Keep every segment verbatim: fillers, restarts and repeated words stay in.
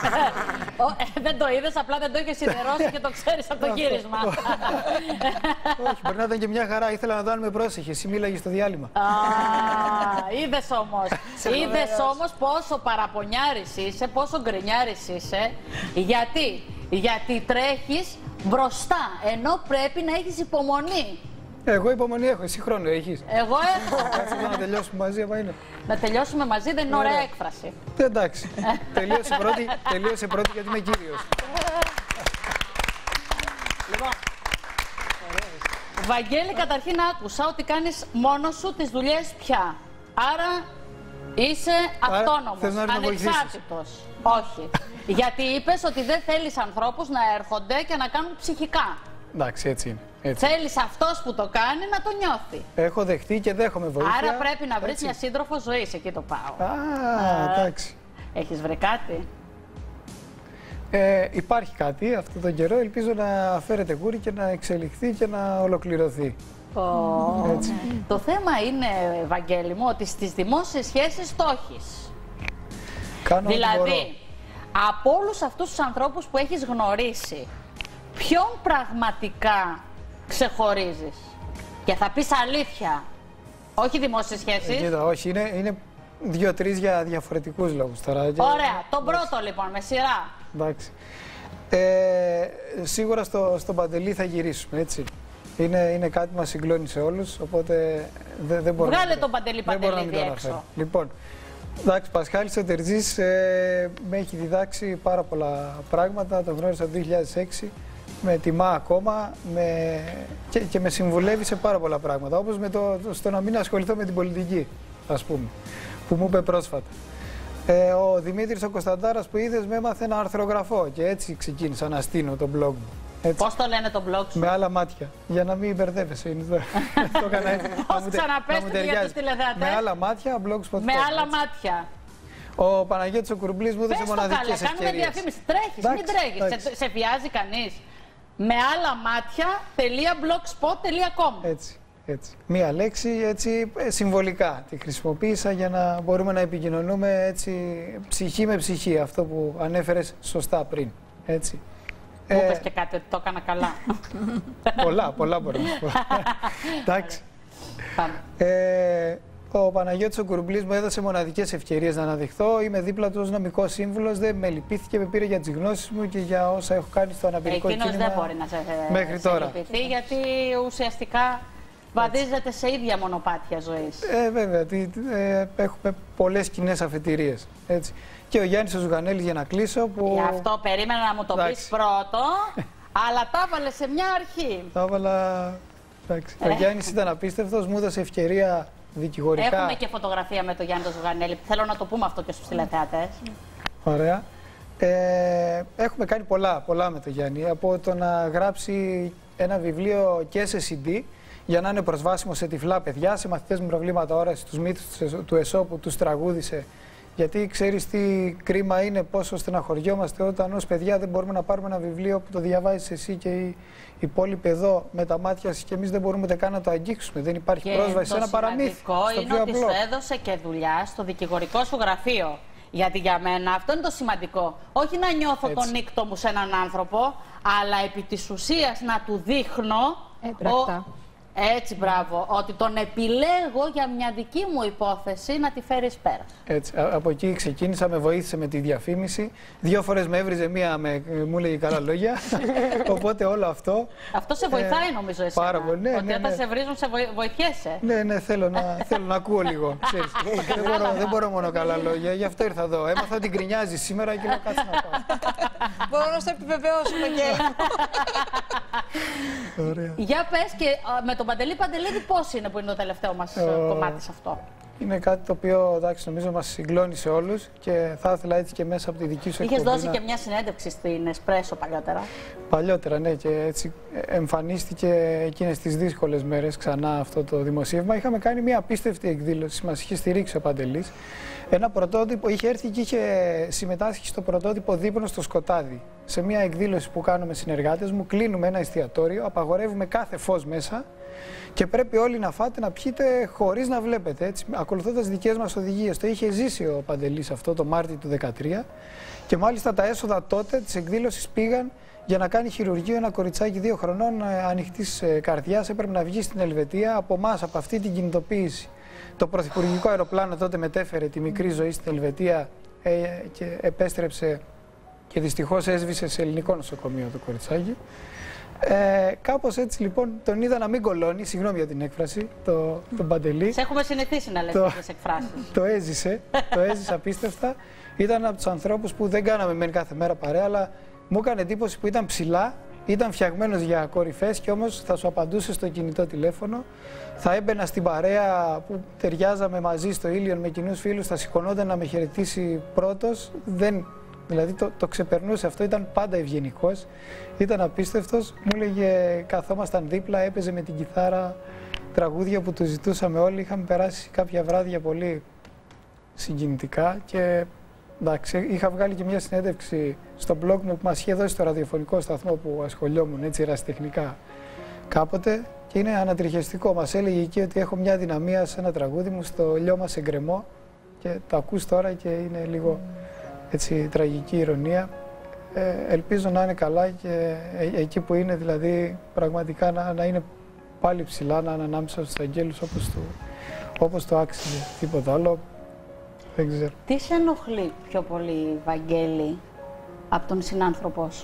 Δεν το είδες, απλά δεν το είχες σιδερώσει και το ξέρεις από το γύρισμα. Όχι, μπορεί να ήταν και μια χαρά. Ήθελα να το κάνουμε πρόσεχε. Εσύ μίλαγες στο διάλειμμα. Είδες όμως. Είδες όμως πόσο παραπονιάρης είσαι, πόσο γκρινιάρης είσαι. Γιατί, γιατί τρέχεις μπροστά, ενώ πρέπει να έχεις υπομονή. Εγώ υπομονή έχω, εσύ χρόνο έχεις. Εγώ έχω. Κάτσε να τελειώσουμε μαζί, άμα είναι. Να τελειώσουμε μαζί δεν είναι ωραία έκφραση. Εντάξει. τελείωσε, πρώτη, τελείωσε πρώτη γιατί είμαι κύριος. Λοιπόν, Βαγγέλη, καταρχήν άκουσα ότι κάνεις μόνος σου τις δουλειές πια. Άρα είσαι αυτόνομος, ανεξάρτητος. Όχι. Γιατί είπες ότι δεν θέλεις ανθρώπους να έρχονται και να κάνουν ψυχικά. Εντάξει, έτσι είναι. Έτσι. Θέλεις αυτός που το κάνει να το νιώθει. Έχω δεχτεί και δέχομαι βοήθεια. Άρα πρέπει να βρεις έτσι. μια σύντροφο ζωής, εκεί το πάω. Α, εντάξει. Έχεις βρει κάτι? Ε, υπάρχει κάτι αυτό τον καιρό. Ελπίζω να φέρετε κούρι και να εξελιχθεί και να ολοκληρωθεί. Oh. Έτσι. Το θέμα είναι, Βαγγέλη μου, ότι στις δημόσιες σχέσεις το έχεις. Κάνω δηλαδή, από όλους αυτούς τους ανθρώπους που έχεις γνωρίσει, ποιον πραγματικά ξεχωρίζεις? Και θα πεις αλήθεια, όχι δημόσιες σχέσεις. Ε, κοίτα, όχι, είναι, είναι δύο-τρεις για διαφορετικούς λόγους τώρα. Ωραία, τον πρώτο εντάξει. λοιπόν, με σειρά. Εντάξει. Ε, σίγουρα στο, στο Παντελή θα γυρίσουμε, έτσι. Είναι, είναι κάτι που μας συγκλώνει σε όλους, οπότε δεν, δεν μπορώ Βγάλε να, τον Παντελή Παντελίδη έξω. Λοιπόν, εντάξει, Πασχάλης ο Τερζής ε, με έχει διδάξει πάρα πολλά πράγματα, τον γνώρισα το δύο χιλιάδες έξι. Με τιμά ακόμα με... Και, και με συμβουλεύει σε πάρα πολλά πράγματα. Όπως με το, στο να μην ασχοληθώ με την πολιτική, ας πούμε, που μου είπε πρόσφατα. Ε, ο Δημήτρης ο Κωνσταντάρας που είδες με έμαθε να αρθρογραφώ και έτσι ξεκίνησα να στείνω το blog μου. Έτσι. Πώς το λένε το blog σου? Με άλλα μάτια, για να μην μπερδεύεσαι. Είναι το... το έκανα έτσι. Πώς ξαναπέστε για τους τηλεθεατές? Με άλλα μάτια, blogspot. Με άλλα μάτια. Ο Παναγιώτης ο Κουρμπλής μου έδωσε μοναδικές ευκαιρίες. Κάνουμε διαφήμιση. Τρέχεις, μην τρέχεις. Σε, σε βιάζει κανείς? Με άλλα μάτια, .blogspot τελεία com. Έτσι, έτσι. Μία λέξη, έτσι, συμβολικά τη χρησιμοποίησα για να μπορούμε να επικοινωνούμε έτσι, ψυχή με ψυχή, αυτό που ανέφερες σωστά πριν. Έτσι. Μου είπες και κάτι ότι το έκανα καλά. πολλά, πολλά μπορώ να σου πω. Εντάξει. Ε, ο Παναγιώτης ο Κουρμπλής μου έδωσε μοναδικές ευκαιρίες να αναδειχθώ. Είμαι δίπλα του ως νομικός σύμβουλος. Δεν με λυπήθηκε, με πήρε για τις γνώσεις μου και για όσα έχω κάνει στο αναπηρικό κίνημα. Εκείνος δεν μπορεί να σε, μέχρι σε τώρα. λυπηθεί, γιατί ουσιαστικά βαδίζεται σε ίδια μονοπάτια ζωής. Ε, βέβαια. Τι, ε, έχουμε πολλές κοινές αφετηρίες. Έτσι. Και ο Γιάννης ο Ζουγανέλης, για να κλείσω. Που... Γι' αυτό περίμενα να μου το πεις πρώτο, αλλά τα έβαλε σε μια αρχή. Τα έβαλα. Εντάξει. Ε. Ο Γιάννης ήταν απίστευτος, μου έδωσε ευκαιρία. Δικηγορικά. Έχουμε και φωτογραφία με τον Γιάννη τον Ζουγανέλη. Θέλω να το πούμε αυτό και στους τηλεθεατές. Ωραία. Ε, έχουμε κάνει πολλά, πολλά με τον Γιάννη. Από το να γράψει ένα βιβλίο και σε σι ντι για να είναι προσβάσιμο σε τυφλά παιδιά, σε μαθητές με προβλήματα όρασης, τους μύθους του Εσώπου, τους τραγούδισε. Γιατί ξέρεις τι κρίμα είναι, πόσο στεναχωριόμαστε όταν ως παιδιά δεν μπορούμε να πάρουμε ένα βιβλίο που το διαβάζεις εσύ και οι υπόλοιποι εδώ με τα μάτια σας και εμείς δεν μπορούμε καν να το αγγίξουμε. Δεν υπάρχει και πρόσβαση σε ένα παραμύθι. Το σημαντικό είναι ότι σου έδωσε και δουλειά στο δικηγορικό σου γραφείο. Γιατί για μένα αυτό είναι το σημαντικό. Όχι να νιώθω Έτσι. τον νύκτο μου σε έναν άνθρωπο, αλλά επί της ουσίας να του δείχνω. Έπρακτα. Έτσι, μπράβο. Ότι τον επιλέγω για μια δική μου υπόθεση να τη φέρεις πέρα. Έτσι. Από εκεί ξεκίνησα, με βοήθησε με τη διαφήμιση. Δύο φορές με έβριζε, μία με, μου έλεγε καλά λόγια. Οπότε όλο αυτό. Αυτό σε βοηθάει, ε, νομίζω, εσένα. Πάρα πολύ. Ναι, ότι ναι, ναι. όταν σε βρίζουν, σε βοηθιέσαι. Ναι, ναι, θέλω να, θέλω να ακούω λίγο. δεν, μπορώ, δεν μπορώ μόνο καλά λόγια. Γι' αυτό ήρθα εδώ. Έμαθα ότι γκρινιάζει σήμερα και λέω κάτσε να πάω. Μπορώ να στο επιβεβαιώσουμε και. Ωραία. Για πες και με τον Παντελή Παντελίδη πώς είναι που είναι το τελευταίο μας uh, κομμάτι σε αυτό? Είναι κάτι το οποίο εντάξει, νομίζω μας συγκλώνει σε όλους και θα ήθελα έτσι και μέσα από τη δική σου εκπομπή. Είχες δώσει να... και μια συνέντευξη στην Εσπρέσο παλιότερα. Παλιότερα, ναι, και έτσι εμφανίστηκε εκείνες τις δύσκολες μέρες ξανά αυτό το δημοσίευμα. Είχαμε κάνει μια απίστευτη εκδήλωση, μας είχε στηρίξει ο Παντελής. Ένα πρωτότυπο, είχε έρθει και είχε συμμετάσχει στο πρωτότυπο δείπνο στο σκοτάδι σε μια εκδήλωση που κάνω με συνεργάτες μου, κλείνουμε ένα εστιατόριο, απαγορεύουμε κάθε φως μέσα και πρέπει όλοι να φάτε, να πιείτε χωρίς να βλέπετε, έτσι, ακολουθώντας δικές μας οδηγίες. Το είχε ζήσει ο Παντελής αυτό το Μάρτιο του δύο χιλιάδες δεκατρία και μάλιστα τα έσοδα τότε της εκδήλωσης πήγαν για να κάνει χειρουργείο ένα κοριτσάκι δύο χρονών ανοιχτής καρδιάς. Έπρεπε να βγει στην Ελβετία από εμάς, από αυτή την κινητοποίηση. Το πρωθυπουργικό αεροπλάνο τότε μετέφερε τη μικρή ζωή στην Ελβετία ε, και επέστρεψε και δυστυχώς έσβησε σε ελληνικό νοσοκομείο το κοριτσάκι. Ε, κάπως έτσι λοιπόν τον είδα να μην κολώνει, συγγνώμη για την έκφραση, το, τον Παντελή. Σε έχουμε συνηθίσει να λες τέτοιες εκφράσεις. Το έζησε, το έζησε απίστευτα. Ήταν από τους ανθρώπους που δεν κάναμε μεν κάθε μέρα παρέα, αλλά μου έκανε εντύπωση που ήταν ψηλά, ήταν φτιαγμένος για κορυφές και όμως θα σου απαντούσε στο κινητό τηλέφωνο. Θα έμπαινα στην παρέα που ταιριάζαμε μαζί στο Ήλιον με κοινούς φίλους, θα σηκωνόταν να με χαιρετήσει πρώτος. Δεν, δηλαδή το, το ξεπερνούσε αυτό, ήταν πάντα ευγενικός, ήταν απίστευτος. Μου έλεγε καθόμασταν δίπλα, έπαιζε με την κιθάρα τραγούδια που του ζητούσαμε όλοι. Είχαμε περάσει κάποια βράδια πολύ συγκινητικά και εντάξει, είχα βγάλει και μια συνέντευξη στο blog μου που μας είχε δώσει στο ραδιοφωνικό σταθμό που ασχολιόμουν έτσι ερασιτεχνικά κάποτε και είναι ανατριχιαστικό. Μας έλεγε εκεί ότι έχω μια δυναμία σε ένα τραγούδι μου, στο λιώμα σε γκρεμό, και το ακούς τώρα και είναι λίγο έτσι τραγική ηρωνία. Ε, ελπίζω να είναι καλά και ε, εκεί που είναι, δηλαδή πραγματικά να, να είναι πάλι ψηλά, να είναι ανάμεσα στους αγγέλους όπως το, όπως το άξιζε, τίποτα άλλο. Δεν ξέρω. Τι σε ενοχλεί πιο πολύ, Βαγγέλη, από τον συνάνθρωπό σου?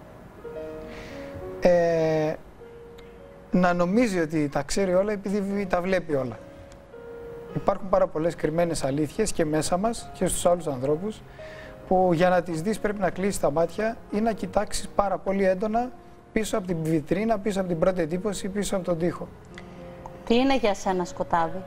Ε, να νομίζει ότι τα ξέρει όλα επειδή τα βλέπει όλα. Υπάρχουν πάρα πολλές κρυμμένες αλήθειες και μέσα μας και στους άλλους ανθρώπους που για να τις δεις πρέπει να κλείσεις τα μάτια ή να κοιτάξεις πάρα πολύ έντονα πίσω από την βιτρίνα, πίσω από την πρώτη εντύπωση, πίσω από τον τοίχο. Τι είναι για σένα σκοτάδι?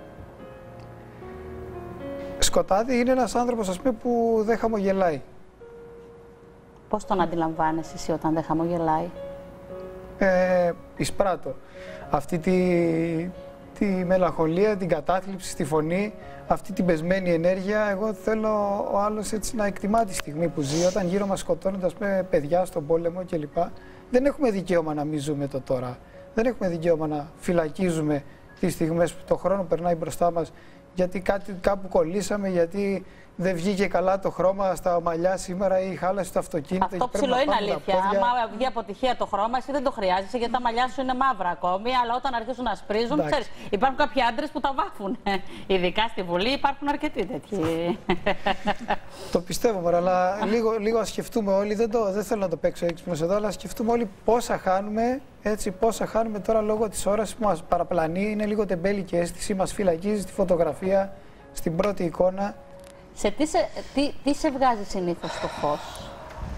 Σκοτάδι είναι ένας άνθρωπος, ας πούμε, που δεν χαμογελάει. Πώς τον αντιλαμβάνεσαι εσύ όταν δεν χαμογελάει? Ε, εισπράττω αυτή τη, τη μελαγχολία, την κατάθλιψη στη φωνή, αυτή την πεσμένη ενέργεια. Εγώ θέλω ο άλλος έτσι να εκτιμά τη στιγμή που ζει. Όταν γύρω μας σκοτώνονται, ας πούμε, παιδιά στον πόλεμο κλπ. Δεν έχουμε δικαίωμα να μην ζούμε το τώρα. Δεν έχουμε δικαίωμα να φυλακίζουμε τις στιγμές που το χρόνο περνάει μπροστά μας γιατί κάτι, κάπου κολλήσαμε, γιατί δεν βγήκε καλά το χρώμα στα μαλλιά σήμερα ή χάλασε το αυτοκίνητο. Αυτό ψηλό είναι αλήθεια. Αν βγει αποτυχία το χρώμα, εσύ δεν το χρειάζεσαι γιατί τα μαλλιά σου είναι μαύρα ακόμη. Αλλά όταν αρχίσουν να σπρίζουν, ξέρεις, υπάρχουν κάποιοι άντρες που τα βάφουν. Ειδικά στη Βουλή υπάρχουν αρκετοί τέτοιοι. Το πιστεύω, μωρά, αλλά λίγο, λίγο ας σκεφτούμε όλοι. Δεν, το, δεν θέλω να το παίξω έξυπνος εδώ, αλλά ας σκεφτούμε όλοι πόσα χάνουμε. Έτσι, πόσα χάνουμε τώρα λόγω της ώρας που μας παραπλανεί. Είναι λίγο τεμπέλικη αίσθηση, μας φυλακίζει στη φωτογραφία, στην πρώτη εικόνα. Σε τι, σε, τι, τι σε βγάζει συνήθως στο φως?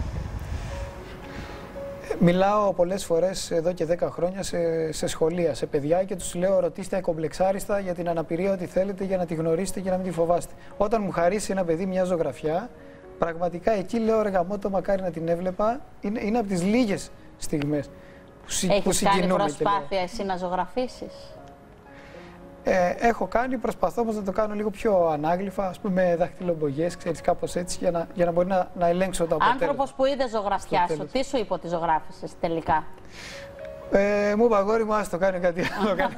Μιλάω πολλές φορές εδώ και δέκα χρόνια σε, σε σχολεία, σε παιδιά και τους λέω ρωτήστε ακομπλεξάριστα για την αναπηρία ό,τι θέλετε για να τη γνωρίσετε και να μην τη φοβάστε. Όταν μου χαρίσει ένα παιδί μια ζωγραφιά, πραγματικά εκεί λέω ρε γαμώτο, μακάρι να την έβλεπα. Είναι, είναι από τις λίγες στιγμές που, Έχεις που συγκινούμε. Έχεις κάνει προσπάθεια εσύ να ζωγραφίσεις? Ε, έχω κάνει, προσπαθώ όμως να το κάνω λίγο πιο ανάγλυφα, ας πούμε με δαχτυλομπογιές, ξέρεις, κάπως έτσι, για να, για να μπορεί να, να ελέγξω το αποτέλεσμα. Άνθρωπος που είδε ζωγραφιά σου, τι σου είπε ότι ζωγράφισες τελικά? Ε, μου είπε αγόρι μου, ας το κάνει κάτι άλλο. Γιατί,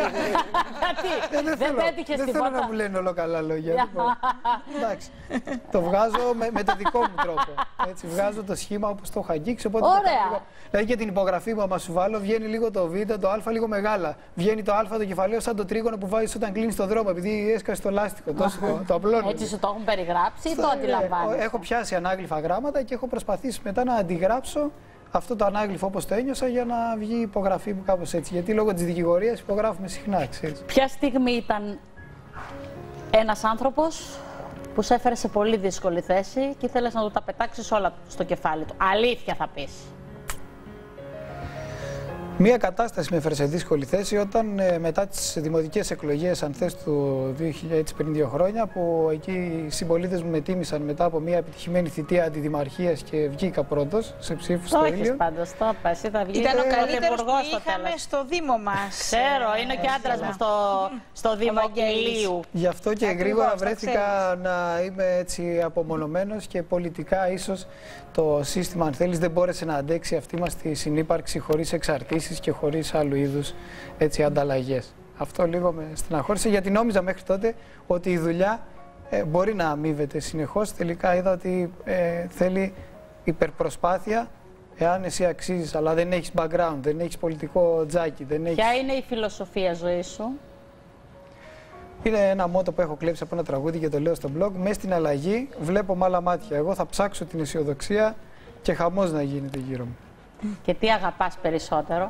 δεν πέτυχες τίποτα? Δεν θέλω να μου λένε όλο καλά λόγια. Εντάξει, το βγάζω με, με το δικό μου τρόπο. Έτσι, βγάζω το σχήμα όπως το έχω αγγίξει. Οπότε ωραία. Δηλαδή και την υπογραφή μου, άμα σου βάλω, βγαίνει λίγο το β, το α λίγο μεγάλα. Βγαίνει το α το κεφαλαίο σαν το τρίγωνο που βάζεις όταν κλείνεις το δρόμο, επειδή έσκασε το λάστιχο. Τόσο το, το απλώνω. Έτσι σου το έχουν περιγράψει ή το αντιλαμβάνεσαι? Έχω πιάσει ανάγλυφα γράμματα και έχω προσπαθήσει μετά να αντιγράψω αυτό το ανάγλυφο όπως το ένιωσα για να βγει η υπογραφή μου κάπως έτσι. Γιατί λόγω της δικηγορίας υπογράφουμε συχνά, ξέρεις. Ποια στιγμή ήταν ένας άνθρωπος που σε έφερε σε πολύ δύσκολη θέση και ήθελες να του τα πετάξεις όλα στο κεφάλι του? Αλήθεια θα πεις. Μία κατάσταση με έφερε σε δύσκολη θέση όταν ε, μετά τις δημοτικές εκλογές, αν θες, του δύο χιλιάδες, πριν δύο χρόνια, που εκεί οι συμπολίτες μου με τίμησαν μετά από μια επιτυχημένη θητεία αντιδημαρχίας και βγήκα πρώτος σε ψήφους στο Ήλιο. Όχι πάντως, το είπες, θα βγει. Ήταν ο ε, καλύτερος που στο είχαμε τέλος. στο Δήμο μας. Ξέρω, είναι και άντρας μου στο, στο Δήμο Ηλίου. Γι' αυτό και Ακριβώς, γρήγορα το βρέθηκα να είμαι έτσι απομονωμένος και πολιτικά ίσως το σύστημα, αν θέλεις, δεν μπόρεσε να αντέξει αυτή μας τη συνύπαρξη χωρίς εξαρτήσεις και χωρίς άλλου είδους έτσι ανταλλαγές. Αυτό λίγο με στεναχώρησε, γιατί νόμιζα μέχρι τότε ότι η δουλειά ε, μπορεί να αμείβεται συνεχώς. Τελικά είδα ότι ε, θέλει υπερπροσπάθεια, εάν εσύ αξίζεις, αλλά δεν έχεις background, δεν έχεις πολιτικό τζάκι. Δεν έχεις... Ποια είναι η φιλοσοφία ζωής σου? Είναι ένα μότο που έχω κλέψει από ένα τραγούδι και το λέω στο blog. Μες στην αλλαγή βλέπω με άλλα μάτια. Εγώ θα ψάξω την αισιοδοξία και χαμός να γίνεται γύρω μου. Και τι αγαπάς περισσότερο?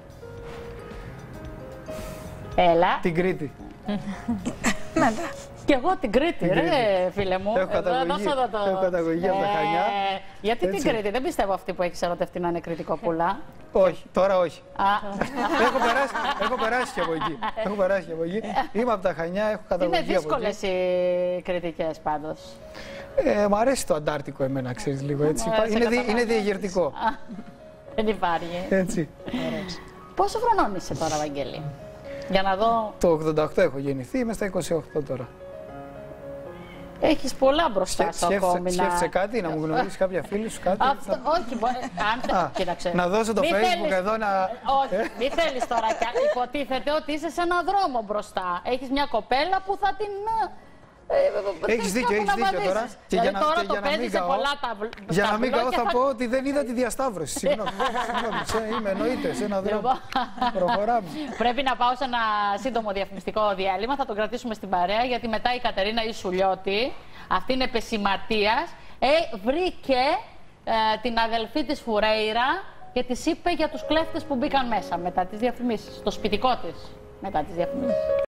Έλα. Την Κρήτη. Κι εγώ την Κρήτη, Την ρε Κρήτη. φίλε μου. Έχω καταγωγή, Εδώ, εδώ, εδώ. έχω καταγωγή από τα Χανιά. Ε, γιατί Έτσι. την Κρήτη? Δεν πιστεύω αυτή που έχει ερωτευτεί να είναι κριτικοπούλα. Όχι, τώρα όχι. Α, έχω, περάσει, έχω περάσει και από εκεί. Έχω περάσει και από εκεί. Είμαι από τα Χανιά, έχω καταγωγή είναι από εκεί. δύσκολες οι κριτικές πάντως. Ε, μ' αρέσει το Αντάρτικο εμένα, ξέρεις λίγο έτσι. Μ' αρέσει Είναι, δι, κατά είναι πάνω. διαγερτικό. Α, δεν υπάρχει. Έτσι. Πόσο χρονών είσαι τώρα, Βαγγέλη? Για να δω. Το ογδόντα οκτώ έχω γεννηθεί, είμαι στα είκοσι οκτώ τώρα. Έχεις πολλά μπροστά σου ακόμη. Σκέφτεσαι κάτι, να μου γνωρίσεις κάποια φίλη σου, κάτι? Αυτό, όχι, μπορεί, αν, Α, κοίταξε. να δώσω το Μη Facebook θέλεις- εδώ να... Όχι, μην θέλεις τώρα. και Υποτίθεται ότι είσαι σε έναν δρόμο μπροστά. Έχεις μια κοπέλα που θα την... ε, Έχεις θες δίκιο, κάπου έχεις να δίκιο βαδίσεις. τώρα. Και Δηλαδή για να, τώρα και το για να παίζεις μην σε καώ, πολλά ταβλ- για να μην ταμπλό καώ και θα θα- πω ότι δεν είδα τη διασταύρωση. Συγγνώμη, συγγνώμη, σε- είμαι εννοείται σε έναν δρόμο. Λοιπόν. Προχωράμε. Πρέπει να πάω σε ένα σύντομο διαφημιστικό διάλειμμα. Θα τον κρατήσουμε στην παρέα, γιατί μετά η Κατερίνα Ισουλιώτη, αυτή είναι επεσηματίας, ε, βρήκε ε, την αδελφή της Φουρέιρα και της είπε για τους κλέφτες που μπήκαν μέσα μετά τις διαφημίσεις. Το σπιτικό της μετά τις διαφημίσεις.